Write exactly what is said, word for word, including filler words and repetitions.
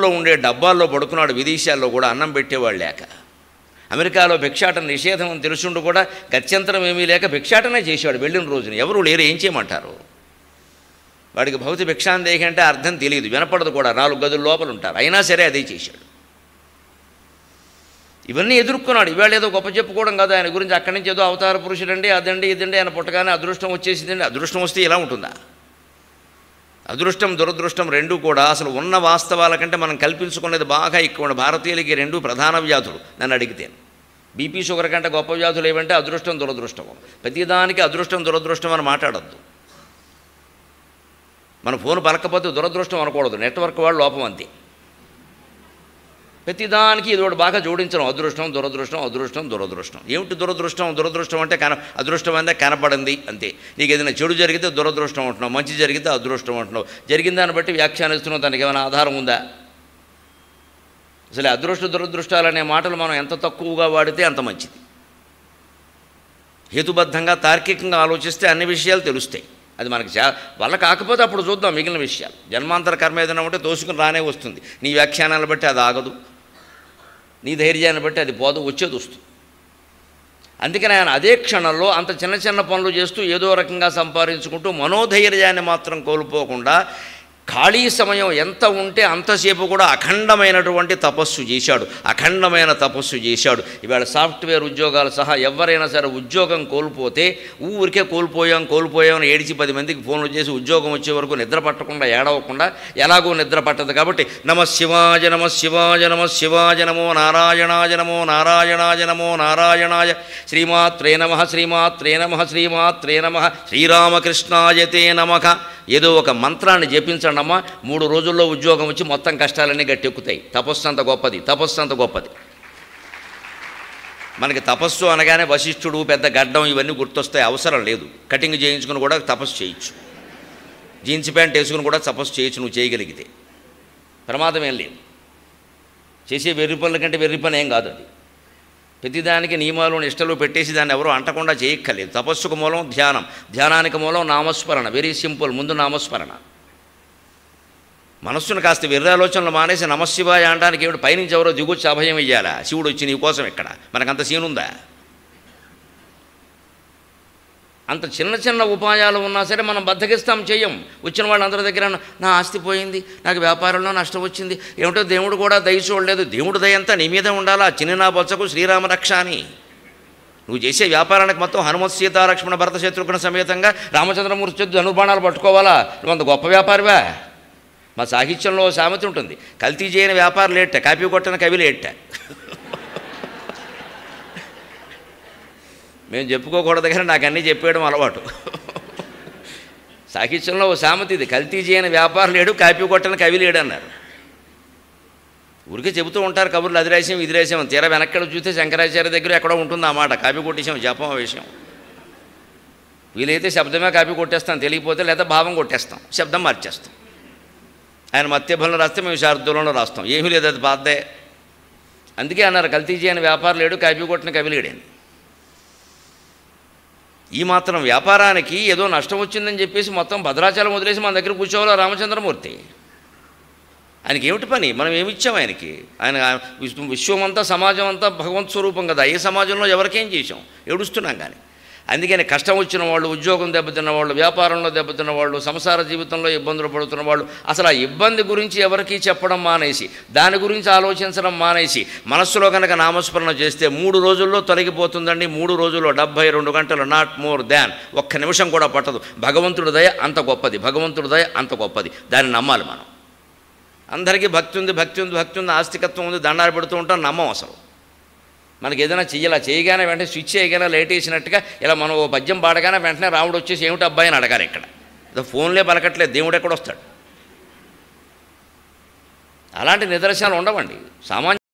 ఊళ్ళో ఉండే డబ్బాల్లో పడుకున్నాడు. విదేశాల్లో కూడా అన్నం పెట్టేవాళ్ళు లేక, అమెరికాలో భిక్షాటన నిషేధం అని తెలుసుండు కూడా గత్యంతరం ఏమీ లేక భిక్షాటనే చేసేవాడు. వెళ్ళిన రోజున ఎవరు లేరు, ఏం చేయమంటారు? వాడికి భౌతి భిక్షాందేహి అంటే అర్థం తెలియదు, వినపడదు కూడా, నాలుగు గదుల లోపల ఉంటారు, అయినా సరే అదే చేశాడు. ఇవన్నీ ఎదుర్కొన్నాడు. ఇవాళ ఏదో గొప్ప చెప్పుకోవడం కాదు ఆయన గురించి, అక్కడి నుంచి ఏదో అవతార పురుషుడండి, అదండి ఇదండి, ఆయన పుట్టగానే అదృష్టం వచ్చేసిందండి. అదృష్టం వస్తే ఇలా ఉంటుందా? అదృష్టం దురదృష్టం రెండూ కూడా అసలు ఉన్న వాస్తవాల కంటే మనం కల్పించుకునేది బాగా ఎక్కువ. భారతీయులకి రెండు ప్రధాన వ్యాధులు నన్ను అడిగితే. బీపీ షుగర్ కంటే గొప్ప వ్యాధులు ఏమంటే అదృష్టం దురదృష్టం. ప్రతిదానికి అదృష్టం దురదృష్టం అని మాట్లాడద్దు. మన ఫోన్ పలకపోతే దురదృష్టం అనకూడదు, నెట్వర్క్ వాళ్ళు లోపం అంతే. ప్రతిదానికి ఇది ఒకటి బాగా జోడించడం, అదృష్టం దురదృష్టం అదృష్టం దురదృష్టం. ఏమిటి దురదృష్టం? దురదృష్టం అంటే కన అదృష్టం అందే కనపడింది అంతే. నీకు ఏదైనా చెడు జరిగితే దురదృష్టం అంటున్నావు, మంచి జరిగితే అదృష్టం అంటున్నావు. జరిగిన దాన్ని బట్టి వ్యాఖ్యానిస్తున్నావు, దానికి ఏమైనా ఆధారం ఉందా? అసలు అదృష్ట దురదృష్టాలు అనే మాటలు మనం ఎంత తక్కువగా వాడితే అంత మంచిది. హేతుబద్ధంగా తార్కికంగా ఆలోచిస్తే అన్ని విషయాలు తెలుస్తాయి. అది మనకి చా వల్ల కాకపోతే అప్పుడు చూద్దాం మిగిలిన విషయాలు. జన్మాంతర కర్మ ఏదైనా ఉంటే తోసుకుని రానే వస్తుంది. నీ వ్యాఖ్యానాలను బట్టి అది ఆగదు, నీ ధైర్యాన్ని బట్టి అది పోదు, వచ్చేది వస్తుంది. అందుకని ఆయన అదే క్షణంలో అంత చిన్న చిన్న పనులు చేస్తూ ఏదో రకంగా సంపాదించుకుంటూ మనోధైర్యాన్ని మాత్రం కోల్పోకుండా ఖాళీ సమయం ఎంత ఉంటే అంతసేపు కూడా అఖండమైనటువంటి తపస్సు చేశాడు. అఖండమైన తపస్సు చేశాడు. ఇవాళ సాఫ్ట్వేర్ ఉద్యోగాలు సహా ఎవరైనా సరే ఉద్యోగం కోల్పోతే ఊరికే కోల్పోయాం కోల్పోయామని ఏడిచి పది మందికి ఫోన్లు చేసి ఉద్యోగం వచ్చే వరకు నిద్ర పట్టకుండా ఏడవకుండా, ఎలాగో నిద్ర పట్టదు కాబట్టి నమ శివాయ నమ శివాయ నమ శివాయ నమో నారాయణాయ నమో నారాయణాయ నమో నారాయణాయ శ్రీమాత్రే నమః శ్రీమాత్రే నమః శ్రీమాత్రే నమః శ్రీరామకృష్ణాయతే నమః. ఏదో ఒక మంత్రాన్ని జపించండి అమ్మా, మూడు రోజుల్లో ఉద్యోగం వచ్చి మొత్తం కష్టాలన్నీ గట్టెక్కుతాయి. తపస్సు అంత గొప్పది, తపస్సు అంత గొప్పది. మనకి తపస్సు అనగానే వశిష్ఠుడు, పెద్ద గడ్డం ఇవన్నీ గుర్తొస్తాయి, అవసరం లేదు. కటింగ్ చేయించుకుని కూడా తపస్సు చేయొచ్చు, జీన్స్ ప్యాంట్ వేసుకుని కూడా తపస్సు చేయొచ్చు నువ్వు చేయగలిగితే. ప్రమాదం ఏం లేదు. చేసే వెర్రి పనుల కంటే వెర్రి పని ఏం కాదు అది. ప్రతిదానికి నియమాలు నిష్టలు పెట్టేసి దాన్ని ఎవరో అంటకుండా చేయక్కర్లేదు. తపస్సుకు మూలం ధ్యానం, ధ్యానానికి మూలం నామస్మరణ. వెరీ సింపుల్, ముందు నామస్మరణ. మనస్సును కాస్త వెర్రి ఆలోచనలు మానేసి నమశివాయ అనడానికి ఏమిటి? పైనుంచి ఎవరో దిగొచ్చి అభయం ఇయ్యాలా? శివుడు వచ్చి నీ కోసం ఇక్కడ? మనకంత సీనుందా? అంత చిన్న చిన్న ఉపాయాలు ఉన్నా సరే మనం బద్దకిస్తాం, చెయ్యం. వచ్చిన వాళ్ళందరి దగ్గర నా ఆస్తి పోయింది, నాకు వ్యాపారంలో నష్టం వచ్చింది, ఏమిటో దేవుడు కూడా దయ చూడలేదు. దేవుడు దయంతా నీ మీద ఉండాలా. చిన్న నా బొచ్చకు శ్రీరామ రక్ష అని. నువ్వు చేసే వ్యాపారానికి మొత్తం హనుమత్ సీతాలక్ష్మణ భరత శత్రుఘ్న సమేతంగా రామచంద్రమూర్తి చేతి ధనుర్బాణాలు పట్టుకోవాలా? నువ్వు అంత గొప్ప వ్యాపారివా? మా సాహిత్యంలో సామెత ఉంటుంది, కల్తీ చేయని వ్యాపారం లేట, కాపీ కొట్టని కవి లేట. మేము చెప్పుకోకూడదు కానీ నాకు అన్నీ చెప్పేయడం అలవాటు. సాహిత్యంలో ఓ సామెత ఇది, కల్తీ చేయని వ్యాపారం లేడు, కాపీ కొట్టని కవి లేడు అన్నారు. ఊరికే చెబుతూ ఉంటారు కబుర్లు, అది రాసాం ఇది రాసాం. తీరా వెనక్కడ చూస్తే శంకరాచార్య దగ్గర ఎక్కడో ఉంటుంది ఆ మాట, కాపీ కొట్టేసాం జపం ఆ విషయం. వీలైతే శబ్దమే కాపీ కొట్టేస్తాం, తెలియకపోతే లేదా భావం కొట్టేస్తాం, శబ్దం మార్చేస్తాం. ఆయన మత్యభంలో రాస్తే మేము శారదులలో రాస్తాం, ఏమీ లేదు, అది బాధే. అందుకే అన్నారు కల్తీ చేయని వ్యాపారం లేడు, కాపీ కొట్టిన కవి లేడని. ఈ మాత్రం వ్యాపారానికి ఏదో నష్టం వచ్చిందని చెప్పేసి మొత్తం భద్రాచలం వదిలేసి మన దగ్గర కూర్చోవాలా రామచంద్రమూర్తి? ఆయనకి ఏమిటి పని? మనం ఏమిచ్చాం ఆయనకి? ఆయన విశ్వమంతా సమాజం అంతా భగవంత్ స్వరూపం కదా. ఏ సమాజంలో ఎవరికేం చేసాం? ఏడుస్తున్నాం కానీ. అందుకని కష్టం వచ్చిన వాళ్ళు, ఉద్యోగం దెబ్బతిన్న వాళ్ళు, వ్యాపారంలో దెబ్బతిన్న వాళ్ళు, సంసార జీవితంలో ఇబ్బందులు పడుతున్న వాళ్ళు అసలు ఆ ఇబ్బంది గురించి ఎవరికీ చెప్పడం మానేసి, దాని గురించి ఆలోచించడం మానేసి మనస్సులో కనుక నామస్మరణ చేస్తే మూడు రోజుల్లో తొలగిపోతుందండి. మూడు రోజుల్లో డెబ్భై రెండు గంటలు, నాట్ మోర్ దాన్, ఒక్క నిమిషం కూడా పట్టదు. భగవంతుడి దయ అంత గొప్పది, భగవంతుడి దయ అంత గొప్పది. దాన్ని నమ్మాలి మనం. అందరికీ భక్తి ఉంది భక్తి ఉంది భక్తి ఉంది ఆస్తికత్వం ఉంది, దండాలు పెడుతూ ఉంటాం, నమ్మం అసలు. మనకి ఏదైనా చెయ్యాలా, చేయగానే వెంటనే స్విచ్ చేయగానే లైట్ వేసినట్టుగా ఇలా మనం ఓ పద్యం పాడగానే వెంటనే రాముడు వచ్చేసి ఏమిటి అబ్బాయి అని అడగాలి. ఇక్కడ ఏదో ఫోన్లే పలకట్లేదు, దేవుడు ఎక్కడొస్తాడు? అలాంటి నిదర్శనాలు ఉండవండి. సామాన్య